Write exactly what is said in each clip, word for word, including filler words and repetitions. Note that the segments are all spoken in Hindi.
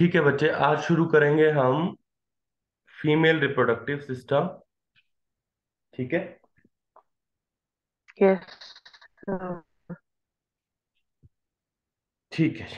ठीक है बच्चे, आज शुरू करेंगे हम फीमेल रिप्रोडक्टिव सिस्टम। ठीक है। Yes sir. ठीक है जी।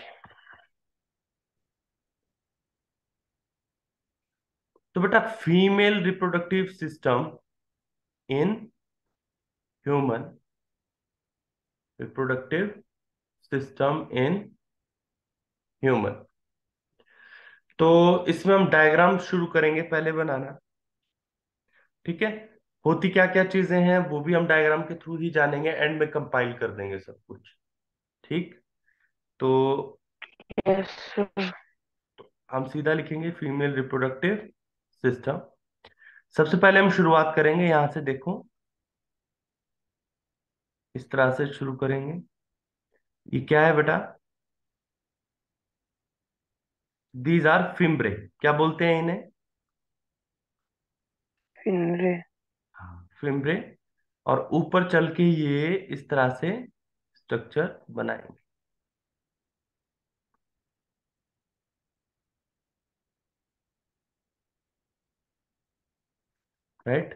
तो बेटा, female reproductive system in human, reproductive system in human. तो इसमें हम डायग्राम शुरू करेंगे पहले बनाना। ठीक है। होती क्या क्या चीजें हैं वो भी हम डायग्राम के थ्रू ही जानेंगे, एंड में कंपाइल कर देंगे सब कुछ। ठीक। तो यस सर। हम सीधा लिखेंगे फीमेल रिप्रोडक्टिव सिस्टम। सबसे पहले हम शुरुआत करेंगे यहां से, देखो इस तरह से शुरू करेंगे। ये क्या है बेटा? These are fimbriae. क्या बोलते हैं इन्हें? फिनरे। हाँ, फिम्ब्रे। और ऊपर चल के ये इस तरह से स्ट्रक्चर बनाएंगे। राइट।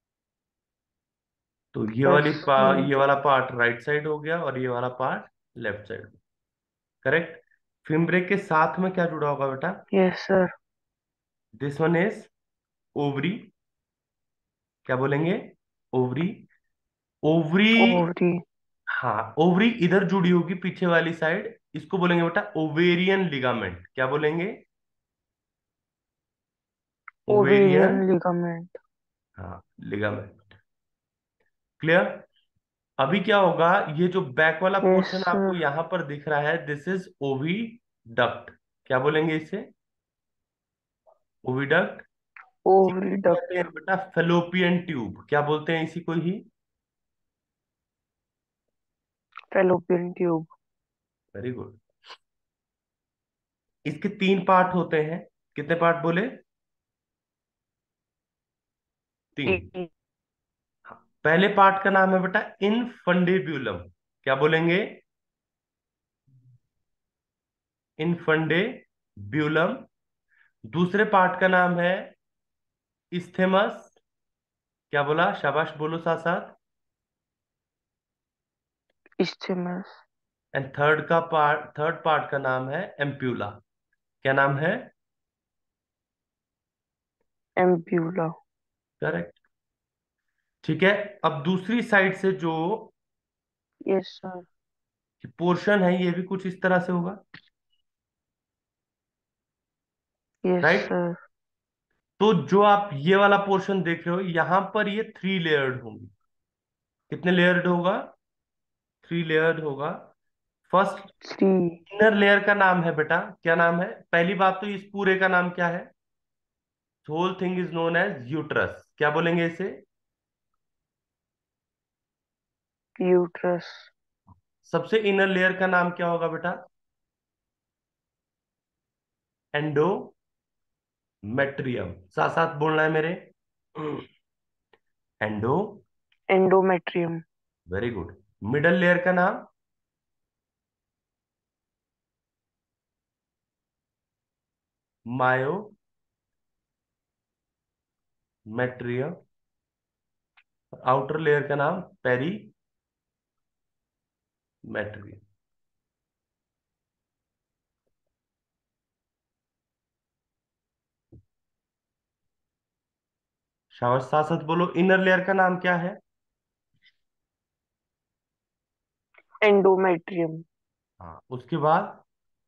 तो ये यस वाली पा सर। ये वाला पार्ट राइट साइड हो गया और ये वाला part left side. Correct. Fimbriae के साथ में क्या जुड़ा होगा बेटा? Yes sir. This one is ovary. क्या बोलेंगे? ओवरी। ओवरी। ओवरी। हाँ, ओवरी इधर जुड़ी होगी पीछे वाली साइड। इसको बोलेंगे बेटा ओवेरियन लिगामेंट। क्या बोलेंगे? ओवेरियन। Ovarian ligament. हाँ, लिगामेंट। क्लियर। अभी क्या होगा? ये जो बैक वाला यस पोर्शन आपको सर। यहां पर दिख रहा है, दिस इज ओवी डक्ट। क्या बोलेंगे इसे? ओविडक्ट। इसी को ओवरी कहते हैं डक्ट। बेटा फेलोपियन ट्यूब। क्या बोलते हैं इसी को ही? Fallopian tube. Very good. इसके तीन पार्ट होते हैं। कितने पार्ट बोले? तीन। तीन। हाँ, पहले पार्ट का नाम है बेटा इनफंडेब्यूलम। क्या बोलेंगे? इनफंडेब्यूलम। दूसरे पार्ट का नाम है इस्थेमस। क्या बोला? शाबाश, बोलो साथ साथ। इस्थिमस। एंड थर्ड का पार्ट थर्ड पार्ट का नाम है एम्प्यूला। क्या नाम है? एम्प्यूला। करेक्ट। ठीक है। अब दूसरी साइड से जो यस सर। पोर्शन है ये भी कुछ इस तरह से होगा। Yes right. सर। तो जो आप ये वाला पोर्शन देख रहे हो यहां पर, ये थ्री लेयर्ड होंगी। कितने लेयर्ड होगा? थ्री लेयर्ड होगा। First three. इनर लेयर का नाम है बेटा, क्या नाम है? पहली बात तो इस पूरे का नाम क्या है? Whole thing is known as uterus. क्या बोलेंगे इसे? यूट्रस। सबसे इनर लेयर का नाम क्या होगा बेटा? एंडोमेट्रियम। साथ साथ बोलना है मेरे। Endo. Endometrium. Very good. Middle layer का नाम? मायोमेट्रियम। आउटर लेयर का नाम पेरीमेट्रियम। शाबाश, साथ साथ बोलो। इनर लेयर का नाम क्या है? एंडोमेट्रियम। हाँ, उसके बाद?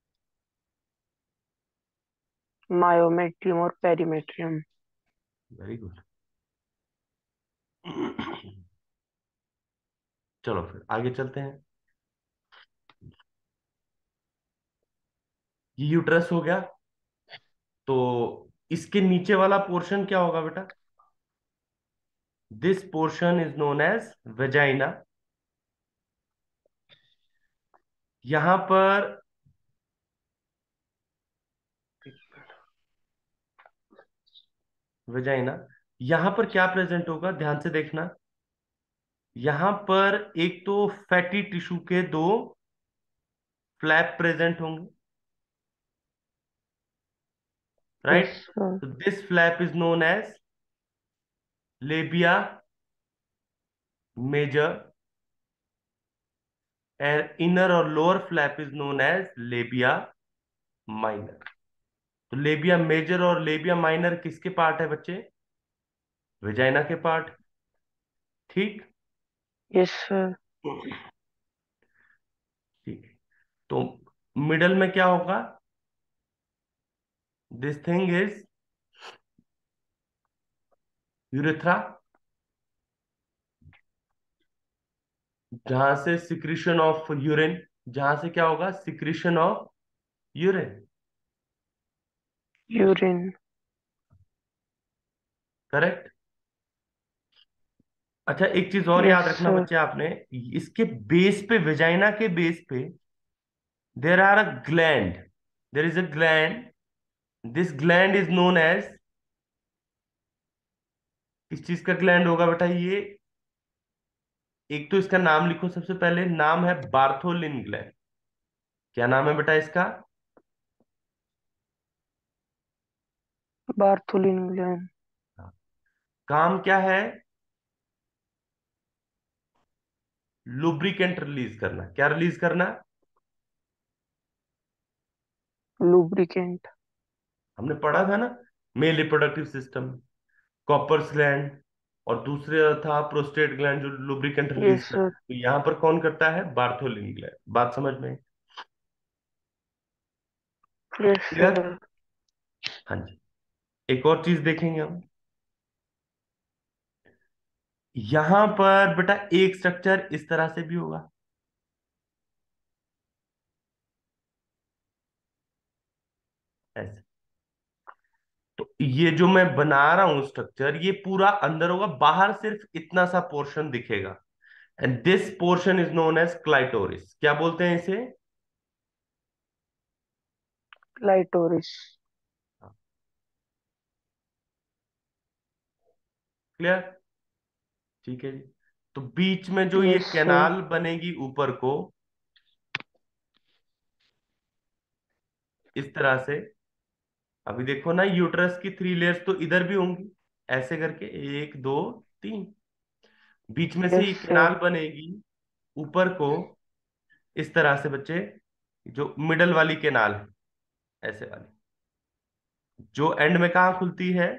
मायोमेट्रियम और पेरीमेट्रियम। Very good. चलो फिर आगे चलते हैं। ये यूट्रस हो गया। तो इसके नीचे वाला पोर्शन क्या होगा बेटा? This portion is known as vagina. यहां पर वेजाइना, यहां पर क्या प्रेजेंट होगा? ध्यान से देखना। यहां पर एक तो फैटी टिश्यू के दो फ्लैप प्रेजेंट होंगे। Yes, right? sir. तो this flap is known as labia major, and inner और lower flap is known as labia minor. तो लेबिया मेजर और लेबिया माइनर किसके पार्ट है बच्चे? वेजाइना के पार्ट। ठीक। Yes, sir. ठीक है। तो मिडल में क्या होगा? दिस थिंग इज यूरेथ्रा, जहां से सिक्रीशन ऑफ यूरिन, जहां से क्या होगा? Secretion of urine. Urine. Correct. अच्छा, एक चीज और Yes, याद रखना sir. बच्चे आपने, इसके बेस पे, वेजाइना के बेस पे there are a gland, there is a gland, this gland is known as, किस चीज का ग्लैंड होगा बेटा ये? एक तो इसका नाम लिखो, सबसे पहले नाम है बार्थोलिन ग्लैंड। क्या नाम है बेटा इसका? Bartholin gland. काम क्या है? लुब्रिकेंट रिलीज करना। क्या रिलीज करना? Lubricant. हमने पढ़ा था ना, male reproductive system, Cowper's gland, और दूसरे था प्रोस्टेट ग्लैंड जो लुब्रिकेंट रिलीज Yes, करता sir. है। तो यहाँ पर कौन करता है? Bartholin gland. बात समझ में? Yes, clear? sir. हाँ जी। एक और चीज देखेंगे हम, यहां पर बेटा एक स्ट्रक्चर इस तरह से भी होगा, ऐसे। तो ये जो मैं बना रहा हूं स्ट्रक्चर, ये पूरा अंदर होगा, बाहर सिर्फ इतना सा पोर्शन दिखेगा, and this portion is known as clitoris. क्या बोलते हैं इसे? Clitoris. क्लियर? ठीक है जी। तो बीच में जो ये Yes, sir. कैनाल बनेगी ऊपर को, इस तरह से, अभी देखो ना, यूट्रस की थ्री लेयर्स तो इधर भी होंगी, ऐसे करके, एक दो तीन, बीच में से Yes, ये sir. कैनाल बनेगी ऊपर को, इस तरह से बच्चे, जो मिडल वाली कैनाल है, ऐसे वाली, जो एंड में कहाँ खुलती है?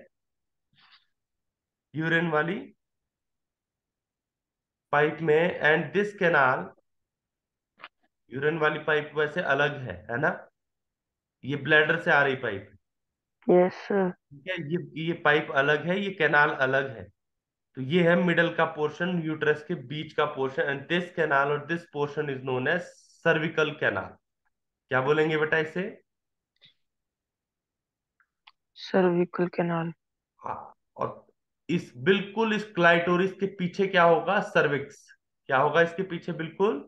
यूरिन वाली पाइप में। एंड दिस कैनाल, यूरिन वाली पाइप वैसे अलग है है ना, ये ब्लैडर से आ रही पाइप, Yes, sir. ठीक है, ये ये पाइप अलग है, ये कैनाल अलग है। तो ये है मिडल का पोर्शन, यूट्रस के बीच का पोर्शन, एंड दिस कैनाल और this portion is known as cervical canal. क्या बोलेंगे बेटा इसे? Cervical canal. हाँ। और इस बिल्कुल इस क्लाइटोरिस के पीछे क्या होगा? सर्विक्स। क्या होगा इसके पीछे बिल्कुल?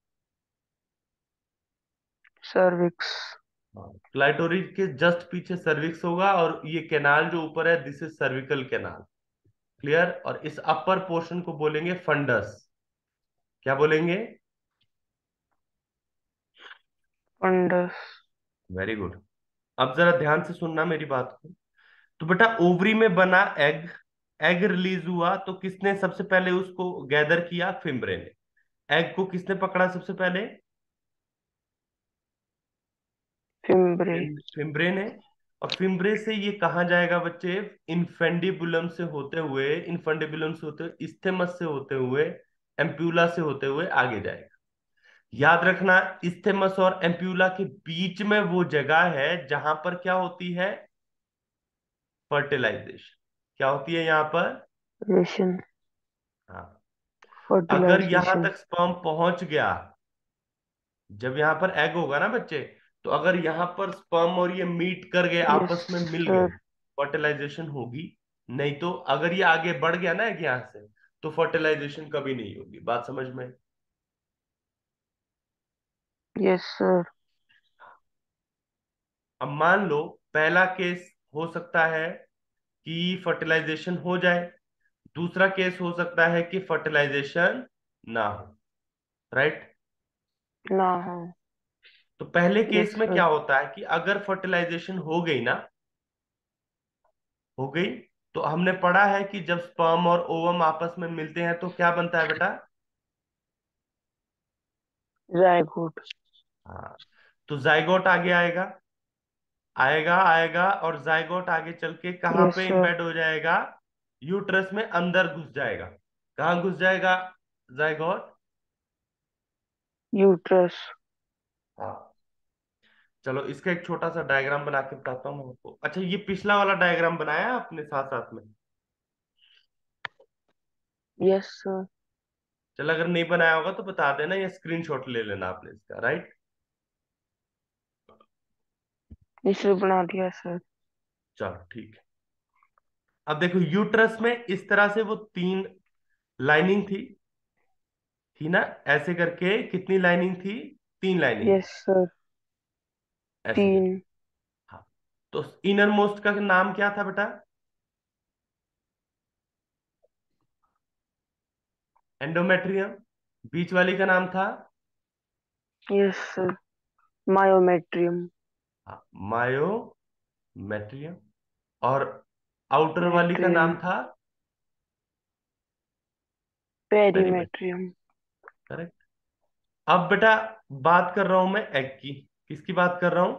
Cervix. क्लाइटोरिस के जस्ट पीछे सर्विक्स होगा, और ये कैनाल जो ऊपर है, this is cervical canal. Clear? और इस अपर पोर्शन को बोलेंगे फंडस। क्या बोलेंगे? Fundus. Very good. अब जरा ध्यान से सुनना मेरी बात को। तो बेटा ओवरी में बना एग, एग रिलीज हुआ तो किसने सबसे पहले उसको गैदर किया? फिम्ब्रे ने। एग को किसने पकड़ा सबसे पहले? Fimbriae. फिम- फिम्ब्रे ने। और फिम्ब्रे से ये कहाँ जाएगा बच्चे? इनफेंडिबुलम से होते हुए, इनफेंडिबुलम से होते हुए, इस्थेमस से होते हुए, एम्प्यूला से होते हुए आगे जाएगा। याद रखना, इस्थेमस और एम्प्यूला के बीच में वो जगह है जहां पर क्या होती है? फर्टिलाइजेशन। क्या होती है यहां पर? Ration. हाँ। अगर यहां Fertilization. तक स्पर्म पहुंच गया, जब यहां पर एग होगा ना बच्चे, तो अगर यहां पर स्पर्म और ये मीट कर गए, Yes, आपस में मिल गए, sir. फर्टिलाइजेशन होगी। नहीं तो अगर ये आगे बढ़ गया ना एग यहां से, तो फर्टिलाइजेशन कभी नहीं होगी। बात समझ में? Yes, sir. अब मान लो पहला केस हो सकता है कि फर्टिलाइजेशन हो जाए, दूसरा केस हो सकता है कि फर्टिलाइजेशन ना हो। राइट? Now. तो पहले Yes, केस में क्या sir. होता है कि अगर फर्टिलाइजेशन हो गई ना, हो गई। तो हमने पढ़ा है कि जब स्पर्म और ओवम आपस में मिलते हैं तो क्या बनता है बेटा? जायगोट। हाँ। तो जाइगोट आगे आएगा, आएगा आएगा और जाइगोट आगे चल के कहाँ यस पे सर। एम्बेड हो जाएगा? यूट्रस में अंदर घुस जाएगा। कहाँ घुस जाएगा जाइगोट? यूट्रस। हाँ। चलो इसका एक छोटा सा डायग्राम बना के बताता हूँ आपको। अच्छा, ये पिछला वाला डायग्राम बनाया है आपने साथ साथ में? Yes sir. चलो अगर नहीं बनाया होगा तो बता देना, या स्क्रीनशॉट ले लेना आपने इसका, राइट? इसे बना दिया सर। चलो ठीक है। अब देखो यूट्रस में इस तरह से वो तीन लाइनिंग थी थी ना, ऐसे करके कितनी लाइनिंग थी? तीन लाइनिंग थी, यस सर। ऐसे करके। तीन। हाँ। तो इनर मोस्ट का नाम क्या था बेटा? एंडोमेट्रियम। बीच वाली का नाम था? Yes sir. मायोमेट्रियम। हाँ, मायोमेट्रियम। और आउटर वाली का मेट्रियम। नाम था? पेरीमेट्रियम। पेरीमेट्रियम। करेक्ट। अब बेटा बात कर रहा हूं मैं एग की। किसकी बात कर रहा हूं?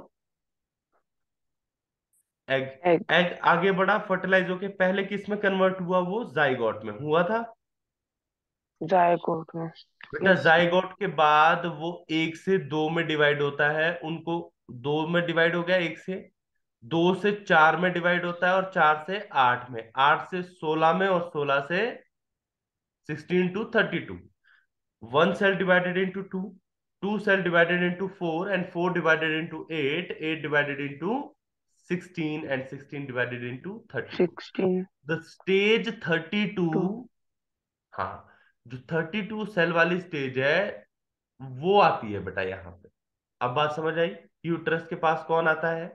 एग। एग। एग आगे बढ़ा, फर्टिलाइज होके पहले किस में कन्वर्ट हुआ? वो जाइगोट में हुआ था। जायगोट में। बेटा यस सर। जाइगोट के बाद वो एक से दो में डिवाइड होता है, उनको दो में डिवाइड हो गया, एक से दो से चार में डिवाइड होता है, और चार से आठ में, आठ से सोलह में, और सोलह से sixteen to thirty two. One cell divided into two, two cell divided into four, and four divided into eight, eight divided into sixteen, and sixteen divided into thirty-two. Sixteen. The stage two. thirty-two, हाँ, जो थर्टी टू सेल वाली स्टेज है वो आती है बेटा यहाँ पे। अब बात समझ आई? यूट्रस के पास कौन आता है?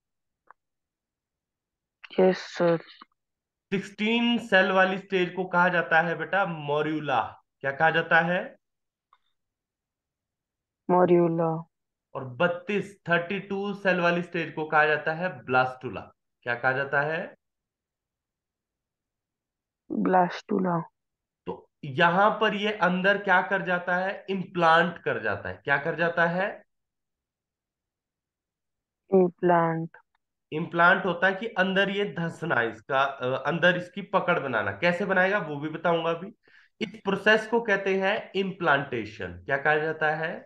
Yes sir. सिक्सटीन सेल वाली स्टेज को कहा जाता है बेटा मॉर्यूला। क्या कहा जाता है? मॉड्यूला। और बत्तीस थर्टी टू सेल वाली स्टेज को कहा जाता है ब्लास्टुला। क्या कहा जाता है? ब्लास्टुला। तो यहां पर ये अंदर क्या कर जाता है? इम्प्लांट कर जाता है। क्या कर जाता है? इम्प्लांट। इम्प्लांट होता है कि अंदर ये धंसना, इसका अ, अंदर इसकी पकड़ बनाना। कैसे बनाएगा वो भी बताऊंगा अभी। इस प्रोसेस को कहते हैं इम्प्लांटेशन। क्या कहा जाता है?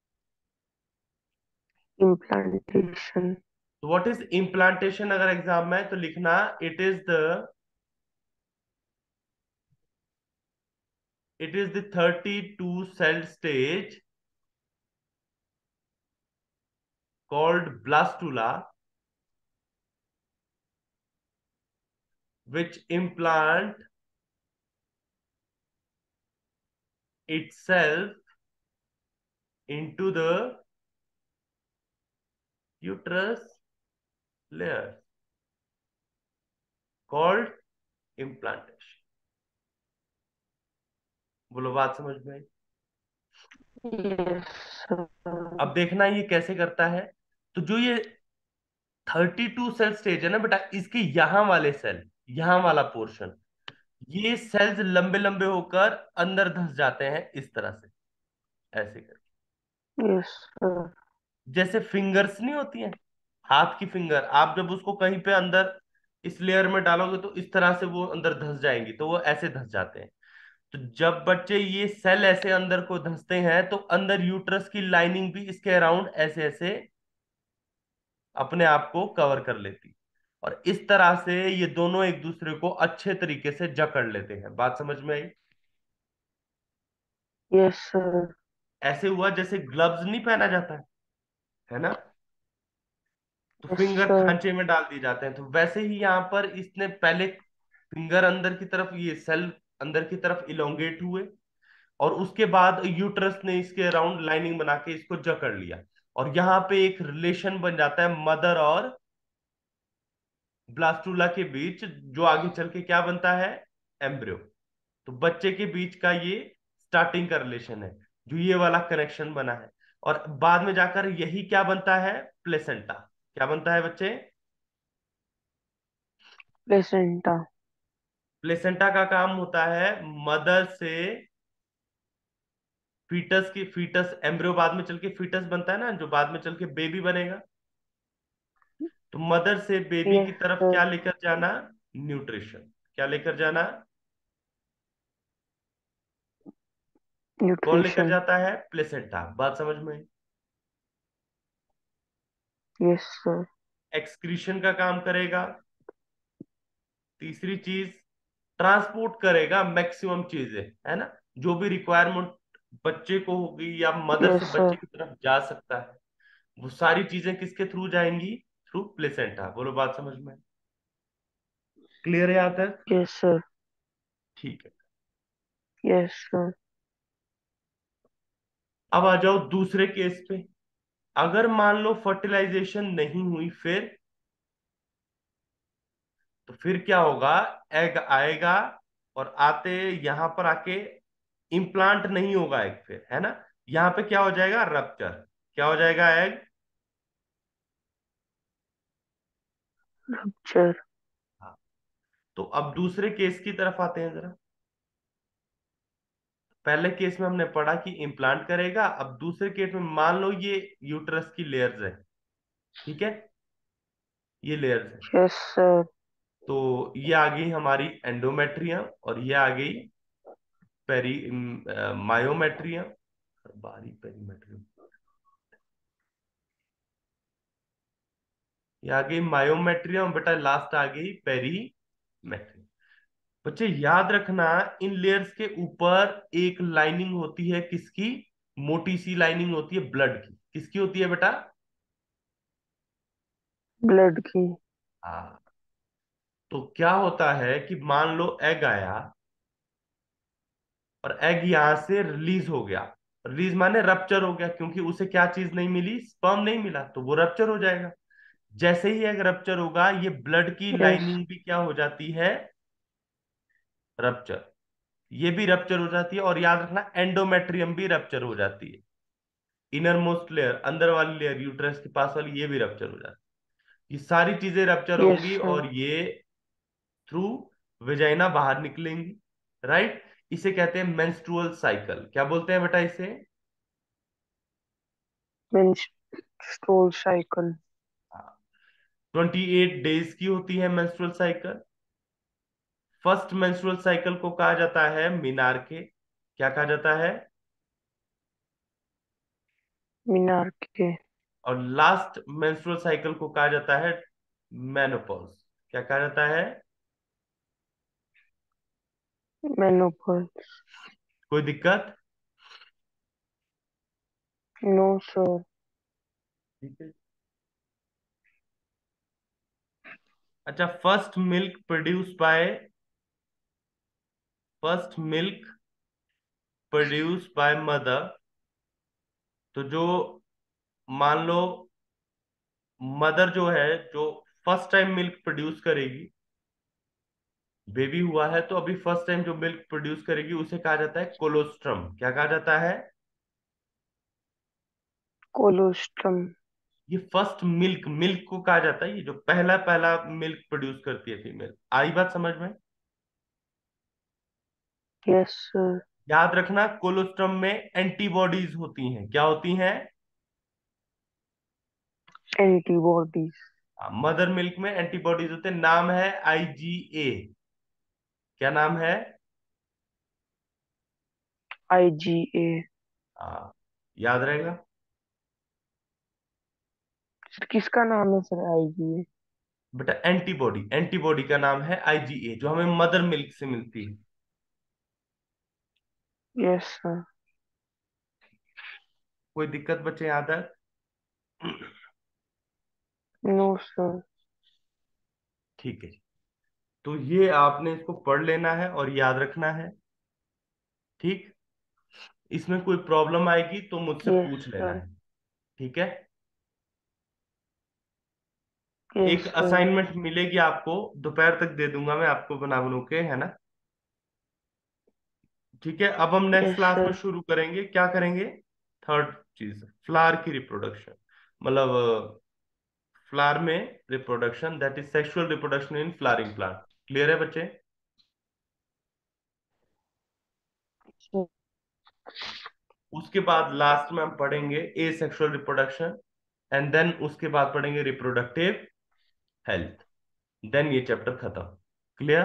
इम्प्लांटेशन। तो व्हाट इज इम्प्लांटेशन? अगर एग्जाम में है तो लिखना, it is the it is the thirty two cell stage called blastula, which implant itself into the uterus layer, called implantation। बोलो बात समझ में आई? Yes sir. अब देखना ये कैसे करता है। तो जो ये थर्टी टू सेल स्टेज है ना बेटा, इसके यहां वाले सेल, यहां वाला पोर्शन, ये सेल्स लंबे लंबे होकर अंदर धंस जाते हैं इस तरह से, ऐसे कर, यस सर। जैसे फिंगर्स नहीं होती हैं, हाथ की फिंगर, आप जब उसको कहीं पे अंदर इस लेयर में डालोगे तो इस तरह से वो अंदर धंस जाएंगी, तो वो ऐसे धंस जाते हैं। तो जब बच्चे ये सेल ऐसे अंदर को धंसते हैं तो अंदर यूट्रस की लाइनिंग भी इसके अराउंड ऐसे ऐसे अपने आप को कवर कर लेती, और इस तरह से ये दोनों एक दूसरे को अच्छे तरीके से जकड़ लेते हैं। बात समझ में आई? Yes sir. ऐसे हुआ जैसे ग्लव्स नहीं पहना जाता है है ना, तो यस फिंगर सर। खांचे में डाल दिए जाते हैं, तो वैसे ही यहाँ पर इसने पहले फिंगर अंदर की तरफ, ये सेल अंदर की तरफ इलोंगेट हुए, और उसके बाद यूट्रस ने इसके अराउंड लाइनिंग बना के इसको जकड़ लिया, और यहाँ पे एक रिलेशन बन जाता है मदर और ब्लास्टूला के बीच, जो आगे चल के क्या बनता है? एम्ब्रियो। तो बच्चे के बीच का ये स्टार्टिंग का रिलेशन है, जो ये वाला कनेक्शन बना है, और बाद में जाकर यही क्या बनता है? प्लेसेंटा। क्या बनता है बच्चे? प्लेसेंटा। प्लेसेंटा का काम होता है मदर से फीटस की, फीटस एम्ब्रियो बाद में चल के फीटस बनता है ना, जो बाद में चल के बेबी बनेगा। तो मदर से बेबी की यस तरफ सर। क्या लेकर जाना? न्यूट्रिशन। क्या लेकर जाना? कौन लेकर न्यूट्रिशन। जाता है? प्लेसेंटा। बात समझ में आई? Yes sir. एक्सक्रीशन का काम करेगा। तीसरी चीज, ट्रांसपोर्ट करेगा मैक्सिमम चीजें, है ना, जो भी रिक्वायरमेंट बच्चे को होगी या मदर से यस बच्चे सर। की तरफ जा सकता है, वो सारी चीजें किसके थ्रू जाएंगी? Through placenta. बोलो, बात समझ में? क्लियर है यहाँ तक? Yes sir. ठीक है। Yes sir. अब आ जाओ दूसरे केस पे। अगर मान लो फर्टिलाइजेशन नहीं हुई, फिर तो फिर क्या होगा? एग आएगा, और आते यहां पर आके इम्प्लांट नहीं होगा एग, फिर है ना, यहां पे क्या हो जाएगा? रप्चर। क्या हो जाएगा? एग। रप्चर। हाँ। तो अब दूसरे केस की तरफ आते हैं जरा। पहले केस में हमने पढ़ा कि इम्प्लांट करेगा, अब दूसरे केस में मान लो ये यूट्रस की लेयर्स है, ठीक है, ये लेयर्स है। Yes sir. तो ये आ गई हमारी एंडोमेट्रियम, और ये आ गई पेरी मायोमेट्रियम, बारी पेरीमेट्रियम। ये आ गई मायोमेट्रियम, बेटा लास्ट आ गई पेरीमेट्रियम। बच्चे याद रखना, इन लेयर्स के ऊपर एक लाइनिंग होती है, किसकी? मोटी सी लाइनिंग होती है ब्लड की। किसकी होती है बेटा? ब्लड की। हाँ। तो क्या होता है कि मान लो एग आया, और एग यहां से रिलीज हो गया। रिलीज माने रप्चर हो गया, क्योंकि उसे क्या चीज नहीं मिली? स्पर्म नहीं मिला, तो वो रप्चर हो जाएगा। जैसे ही एग रप्चर होगा, ये ब्लड की यस। लाइनिंग भी क्या हो जाती है? रप्चर। ये भी रप्चर हो जाती है, और याद रखना एंडोमेट्रियम भी रप्चर हो जाती है। इनर मोस्ट लेयर, अंदर वाली लेयर, यूट्रस के पास वाली, ये भी रप्चर हो जाती है। ये सारी चीजें रप्चर यस होंगी, सर। और ये थ्रू वेजाइना बाहर निकलेंगी। राइट। इसे कहते हैं मेंस्ट्रुअल साइकिल। क्या बोलते हैं बेटा इसे? Menstrual cycle. Twenty eight days की होती है menstrual cycle. First menstrual cycle को कहा जाता है मिनार्के। क्या कहा जाता है? मीनार के। और लास्ट मेंस्ट्रुअल साइकिल को कहा जाता है मेनोपॉज। क्या कहा जाता है? मेनोपॉज। कोई दिक्कत? No sir. ठीक है। अच्छा, first milk produce by first milk produce by mother. तो जो, मान लो मदर जो है, जो फर्स्ट टाइम मिल्क प्रोड्यूस करेगी, बेबी हुआ है तो अभी फर्स्ट टाइम जो मिल्क प्रोड्यूस करेगी, उसे कहा जाता है कोलोस्ट्रम। क्या कहा जाता है? कोलोस्ट्रम। ये फर्स्ट मिल्क, मिल्क को कहा जाता है, ये जो पहला पहला मिल्क प्रोड्यूस करती है फीमेल। आई बात समझ में? Yes sir. याद रखना, कोलोस्ट्रम में एंटीबॉडीज होती हैं। क्या होती हैं? एंटीबॉडीज। मदर मिल्क में एंटीबॉडीज होते हैं, नाम है आईजीए। क्या नाम है? आईजीए। हाँ, याद रहेगा। किसका नाम है सर आईजीए? बेटा एंटीबॉडी, एंटीबॉडी का नाम है आईजीए, जो हमें मदर मिल्क से मिलती है। Yes sir. कोई दिक्कत बच्चे यहाँ तक? No sir. ठीक है। तो ये आपने इसको पढ़ लेना है और याद रखना है। ठीक। इसमें कोई प्रॉब्लम आएगी तो मुझसे यस पूछ लेना सर। है। ठीक है। यस एक सर। असाइनमेंट मिलेगी आपको, दोपहर तक दे दूंगा मैं आपको बना बनू के, है ना। ठीक है। अब हम नेक्स्ट यस क्लास में सर। शुरू करेंगे। क्या करेंगे? थर्ड चीज, फ्लावर की रिप्रोडक्शन, मतलब फ्लावर में reproduction, that is sexual reproduction in flowering plant. Clear है बच्चे? उसके बाद लास्ट में हम पढ़ेंगे asexual reproduction, and then उसके बाद पढ़ेंगे रिप्रोडक्टिव हेल्थ। देन ये चैप्टर खत्म। क्लियर?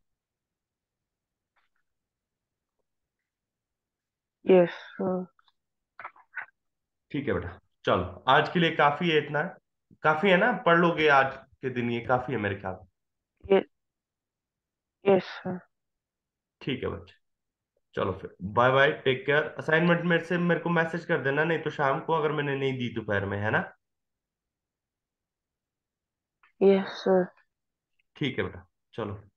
Yes sir. ठीक है बेटा, चलो आज के लिए काफी है इतना। काफी है ना, पढ़ लोगे आज के दिन, ये काफी है मेरे ख्याल में। यस। Yes sir. ठीक है बच्चे, चलो फिर bye bye, take care. Assignment मेरे से मेरे को मैसेज कर देना, नहीं तो शाम को, अगर मैंने नहीं दी दोपहर में, है ना? Yes sir. ठीक है बेटा, चलो।